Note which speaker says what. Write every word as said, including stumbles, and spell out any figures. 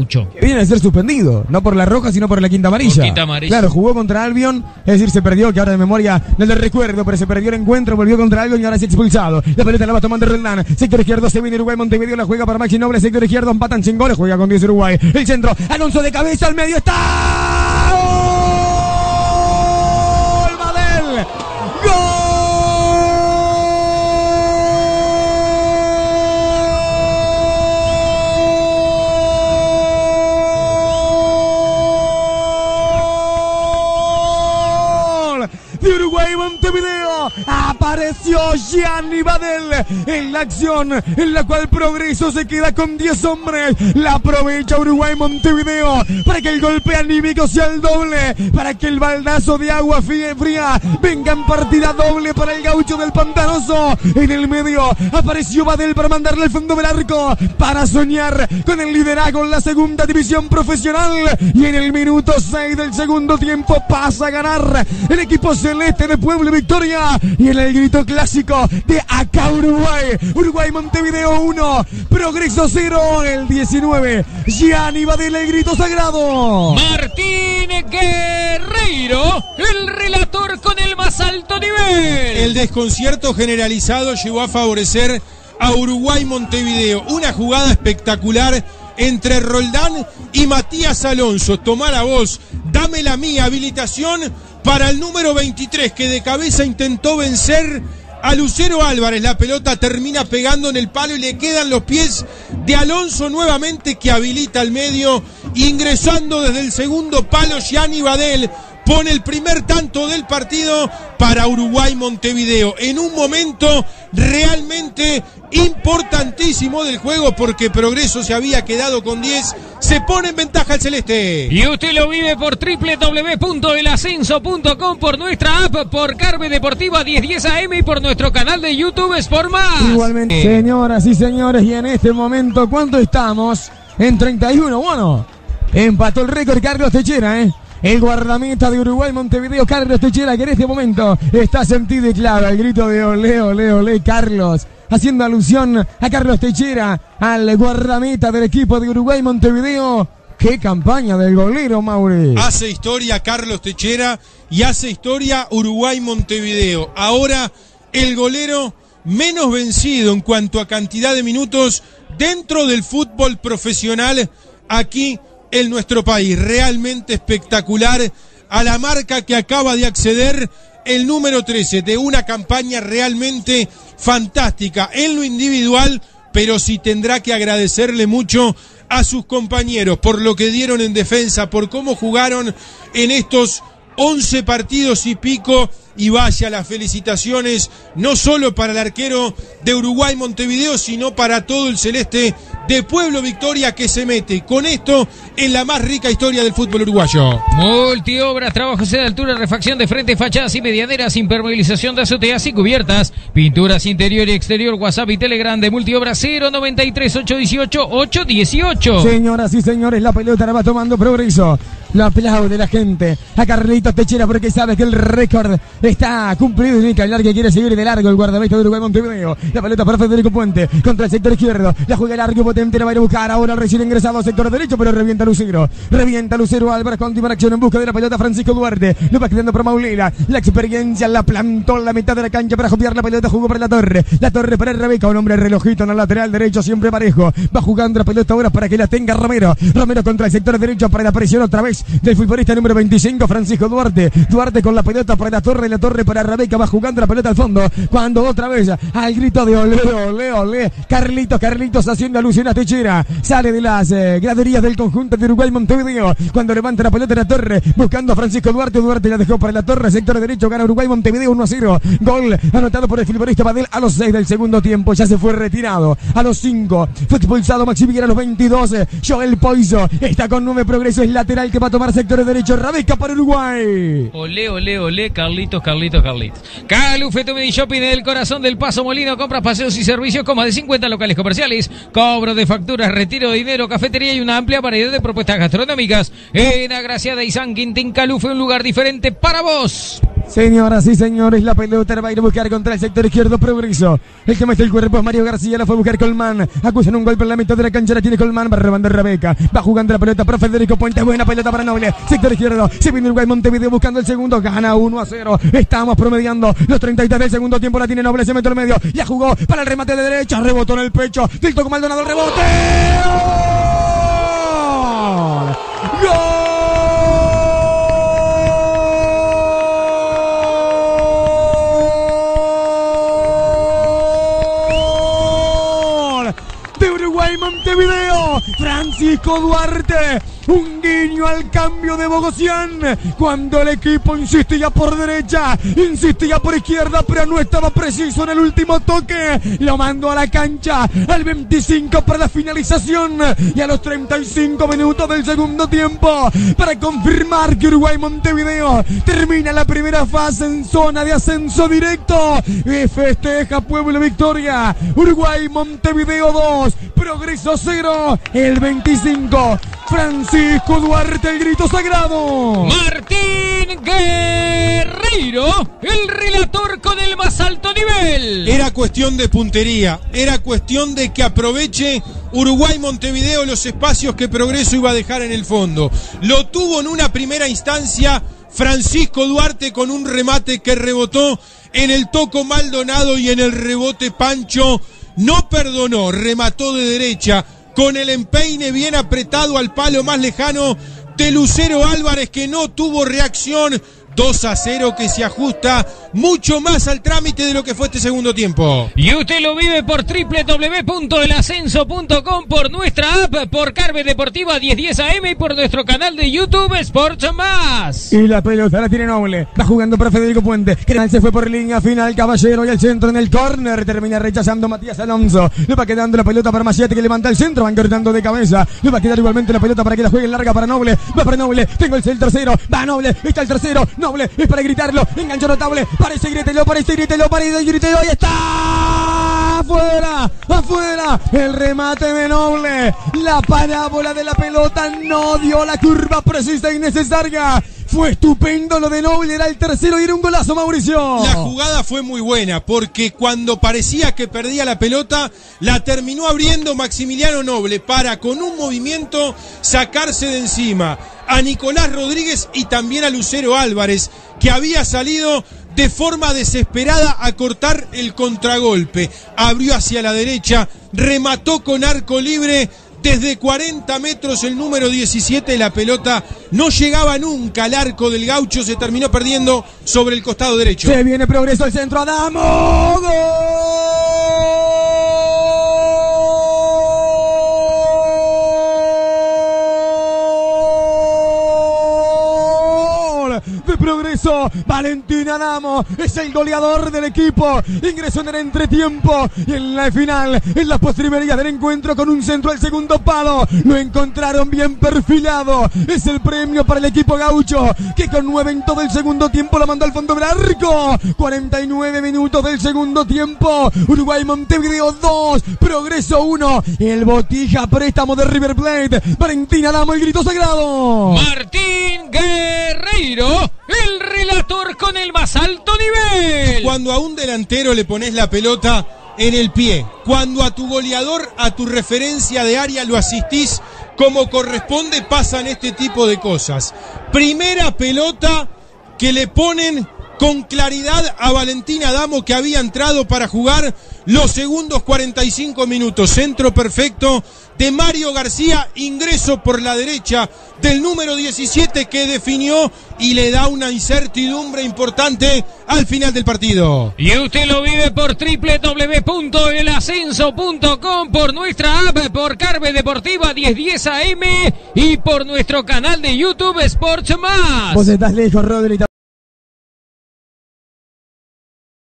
Speaker 1: Mucho.
Speaker 2: Que viene a ser suspendido, no por la roja, sino por la quinta amarilla.
Speaker 1: Por quinta amarilla.
Speaker 2: Claro, jugó contra Albion, es decir, se perdió, que ahora de memoria no le recuerdo, pero se perdió el encuentro, volvió contra Albion y ahora se ha expulsado. La pelota la va tomando Roldán, sector izquierdo, se viene Uruguay, Montevideo la juega para Maxi Noble, sector izquierdo, empatan sin goles, juega con diez Uruguay. El centro, Alonso de cabeza, al medio está. ¡Gol! ¡Badel! ¡Gol! De Uruguay, Montevideo, apareció Gianni Badel en la acción en la cual Progreso se queda con diez hombres. La aprovecha Uruguay, Montevideo, para que el golpe anímico sea el doble, para que el baldazo de agua fría venga en partida doble para el gaucho del Pantanoso. En el medio apareció Badel para mandarle al fondo del arco, para soñar con el liderazgo en la segunda división profesional. Y en el minuto seis del segundo tiempo pasa a ganar el equipo celeste de Pueblo Victoria. Y en el grito clásico de acá Uruguay, Uruguay Montevideo uno, Progreso cero, el diecinueve, Gianni Badel, el grito sagrado.
Speaker 1: Martín Guerreiro, el relator con el más alto nivel.
Speaker 3: El desconcierto generalizado llegó a favorecer a Uruguay Montevideo. Una jugada espectacular entre Roldán y Matías Alonso. Tomá la voz, dame la mía, habilitación para el número veintitrés, que de cabeza intentó vencer a Lucero Álvarez. La pelota termina pegando en el palo y le quedan los pies de Alonso nuevamente, que habilita al medio. Ingresando desde el segundo palo, Gianni Badel pone el primer tanto del partido para Uruguay Montevideo, en un momento realmente importantísimo del juego, porque Progreso se había quedado con diez, se pone en ventaja el celeste.
Speaker 1: Y usted lo vive por doble u doble u doble u punto el ascenso punto com, por nuestra app, por Carve Deportiva diez diez A M y por nuestro canal de YouTube Sport Más.
Speaker 2: Igualmente, señoras y señores, y en este momento, ¿cuánto estamos? En treinta y uno, bueno, empató el récord Carlos Techera, ¿eh? El guardameta de Uruguay Montevideo, Carlos Techera, que en este momento está sentido y claro el grito de olé, olé, olé, Carlos, haciendo alusión a Carlos Techera, al guardameta del equipo de Uruguay Montevideo. ¡Qué campaña del golero, Mauri!
Speaker 3: Hace historia Carlos Techera y hace historia Uruguay Montevideo. Ahora el golero menos vencido en cuanto a cantidad de minutos dentro del fútbol profesional aquí en nuestro país. Realmente espectacular, a la marca que acaba de acceder el número trece, de una campaña realmente fantástica en lo individual, pero sí tendrá que agradecerle mucho a sus compañeros por lo que dieron en defensa, por cómo jugaron en estos once partidos y pico. Y vaya las felicitaciones, no solo para el arquero de Uruguay Montevideo, sino para todo el celeste de Pueblo Victoria, que se mete con esto en la más rica historia del fútbol uruguayo.
Speaker 1: Multiobras, trabajos de altura, refacción de frente, fachadas y medianeras, impermeabilización de azoteas y cubiertas, pinturas interior y exterior. WhatsApp y Telegram de Multiobras cero noventa y tres, ochocientos dieciocho, ochocientos dieciocho.
Speaker 2: Señoras y señores, la pelota la va tomando Progreso. Lo aplaude la gente a Carlitos Techera, porque sabe que el récord está cumplido y ni que hablar, que quiere seguir de largo el guardameta de Uruguay Montevideo. La pelota para Federico Puente contra el sector izquierdo, la juega largo, potente, la va a ir a buscar ahora el recién ingresado al sector derecho, pero revienta Lucero, revienta Lucero Álvarez, continúa acción en busca de la pelota Francisco Duarte, lo va quedando para Maulila, la experiencia la plantó en la mitad de la cancha para copiar la pelota, jugó para la Torre, la Torre para Rebeca, un hombre relojito en el lateral derecho, siempre parejo, va jugando la pelota ahora para que la tenga Romero, Romero contra el sector derecho para la presión otra vez del futbolista número veinticinco, Francisco Duarte, Duarte con la pelota para la Torre, la Torre para Rebeca, va jugando la pelota al fondo, cuando otra vez al grito de olé, olé, olé, Carlitos, Carlitos haciendo alusión a Techera, sale de las eh, graderías del conjunto de Uruguay Montevideo, cuando levanta la pelota en la Torre, buscando a Francisco Duarte, Duarte la dejó para la Torre, sector derecho, gana Uruguay Montevideo uno a cero, gol anotado por el futbolista Badel a los seis del segundo tiempo, ya se fue retirado, a los cinco, fue expulsado Maxi Viguera a los veintidós, Joel Poiso está con nueve, Progreso, es lateral que va a tomar sector derecho, Rebeca para Uruguay.
Speaker 1: Olé, olé, olé, Carlitos, Carlitos, Carlitos. Calufeto Medi Shopping del corazón del Paso Molino, compras, paseos y servicios con más de cincuenta locales comerciales, cobro de facturas, retiro de dinero, cafetería y una amplia variedad de propuestas gastronómicas. En Agraciada y San Quintín, Calufe, un lugar diferente para vos.
Speaker 2: Señoras y señores, la pelota va a ir a buscar contra el sector izquierdo, Progreso. El que mete el cuerpo es Mario García, la fue a buscar Colmán. Acusan un golpe en la mitad de la cancha, la tiene Colmán, va robando Rebeca. Va jugando la pelota para Federico Puente, buena pelota para Noble. Sector izquierdo, se viene Uruguay Montevideo buscando el segundo, gana uno a cero. Estamos promediando los treinta y tres del segundo tiempo, la tiene Noble, se mete al medio. Ya jugó para el remate de derecha, rebotó en el pecho. Del toco Maldonado, el rebote. ¡Gol! ¡Gol! Montevideo, Francisco Duarte, un guiño al cambio de Bogosian, cuando el equipo insistía por derecha, insistía por izquierda, pero no estaba preciso en el último toque, lo mandó a la cancha al veinticinco para la finalización y a los treinta y cinco minutos del segundo tiempo para confirmar que Uruguay Montevideo termina la primera fase en zona de ascenso directo y festeja Pueblo Victoria. Uruguay Montevideo dos, Progreso cero, el veinticinco, Francisco Duarte, el grito sagrado.
Speaker 1: Martín Guerreiro, el relator con el más alto nivel.
Speaker 3: Era cuestión de puntería, era cuestión de que aproveche Uruguay Montevideo los espacios que Progreso iba a dejar en el fondo. Lo tuvo en una primera instancia Francisco Duarte con un remate que rebotó en el toco Maldonado y en el rebote Pancho no perdonó, remató de derecha con el empeine bien apretado al palo más lejano de Lucero Álvarez, que no tuvo reacción. Dos a cero que se ajusta mucho más al trámite de lo que fue este segundo tiempo.
Speaker 1: Y usted lo vive por doble u doble u doble u punto el ascenso punto com, por nuestra app, por Carve Deportiva diez diez A M y por nuestro canal de YouTube Sports Más.
Speaker 2: Y la pelota la tiene Noble, va jugando para Federico Puente, Crenal se fue por línea final, Caballero y el centro en el córner, termina rechazando Matías Alonso, le va quedando la pelota para Machete que levanta el centro, van cortando de cabeza, le va a quedar igualmente la pelota para que la juegue larga para Noble, va para Noble, tengo el tercero, va Noble, está el tercero, Noble, es para gritarlo, enganchó notable, parece grítelo, parece grítelo, parece grítelo, ahí está, afuera, afuera, el remate de Noble, la parábola de la pelota no dio la curva precisa y necesaria. Fue estupendo lo de Noble, era el tercero y era un golazo, Mauricio.
Speaker 3: La jugada fue muy buena porque cuando parecía que perdía la pelota, la terminó abriendo Maximiliano Noble para con un movimiento sacarse de encima a Nicolás Rodríguez y también a Lucero Álvarez, que había salido de forma desesperada a cortar el contragolpe. Abrió hacia la derecha, remató con arco libre. Desde cuarenta metros el número diecisiete, la pelota no llegaba nunca al arco del Gaucho, se terminó perdiendo sobre el costado derecho.
Speaker 2: Se viene Progreso al centro, Adamo, ¡gol! De Progreso, Valentín Adamo es el goleador del equipo, ingresó en el entretiempo y en la final, en la postrimería del encuentro con un centro al segundo palo, lo encontraron bien perfilado, es el premio para el equipo gaucho, que con nueve en todo el segundo tiempo lo mandó al fondo del arco. Cuarenta y nueve minutos del segundo tiempo, Uruguay Montevideo dos, Progreso uno, el Botija préstamo de River Plate, Valentín Adamo, el grito sagrado.
Speaker 1: Martín Guerreiro, el relator con el más alto nivel.
Speaker 3: Cuando a un delantero le pones la pelota en el pie, cuando a tu goleador, a tu referencia de área lo asistís como corresponde, pasan este tipo de cosas. Primera pelota que le ponen con claridad a Valentín Adamo, que había entrado para jugar los segundos cuarenta y cinco minutos. Centro perfecto de Mario García, ingreso por la derecha del número diecisiete que definió y le da una incertidumbre importante al final del partido.
Speaker 1: Y usted lo vive por doble u doble u doble u punto el ascenso punto com, por nuestra app, por Carve Deportiva diez diez A M y por nuestro canal de YouTube Sports Más.
Speaker 2: Vos estás lejos, Rodri.